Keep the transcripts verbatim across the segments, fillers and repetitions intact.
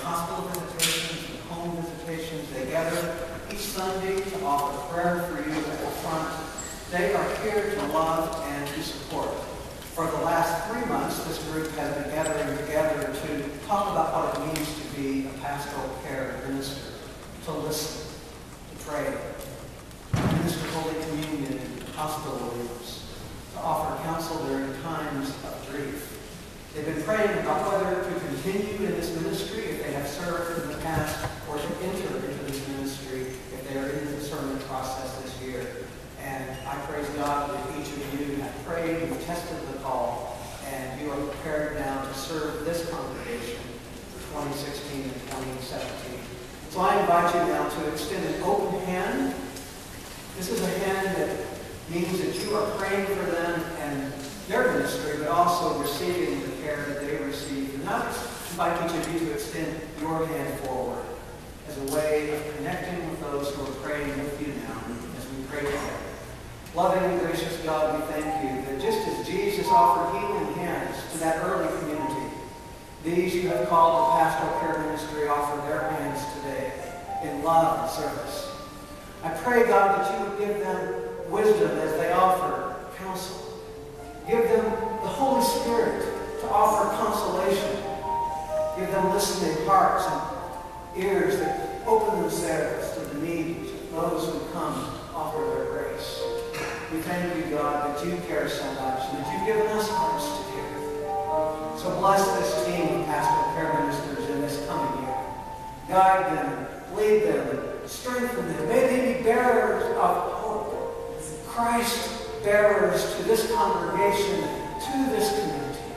hospital visitations and home visitations. They gather each Sunday to offer prayer for you at the front. They are here to love and to support. For the last three months, this group has been gathering together to talk about what it means to be a pastoral care minister, to listen, to pray, to minister Holy Communion in hospital rooms, to offer counsel during times of grief. They've been praying about whether to continue in this ministry if they have served in the past, or to enter into this ministry if they are in the discernment process this year. And I praise God that each of you have prayed, you've tested the call, and you are prepared now to serve this congregation for twenty sixteen and twenty seventeen. So I invite you now to extend an open hand. This is a hand that means that you are praying for them and their ministry, but also receiving the care that they receive. And I invite each of you to extend your hand forward as a way of connecting with those who are praying with you now as we pray together. Loving and gracious God, we thank you that just as Jesus offered healing hands to that early community, these you have called the pastoral care ministry offer their hands today in love and service. I pray, God, that you would give them wisdom as they offer counsel. Give them the Holy Spirit to offer consolation. Give them listening hearts and ears that open themselves to the needs of those who come to offer their grace. We thank you, God, that you care so much and that you've given us hearts to care. So bless this team of pastoral care ministers in this coming year. Guide them, lead them, strengthen them. May they be bearers of hope. Christ bearers to this congregation, to this community.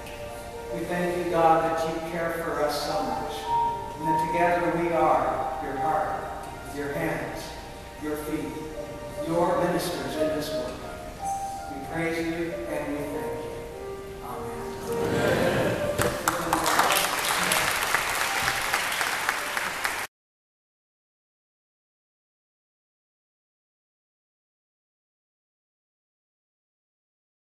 We thank you, God, that you care for us so much. And that together we are your heart, your hands, your feet, your ministers in this work. We praise you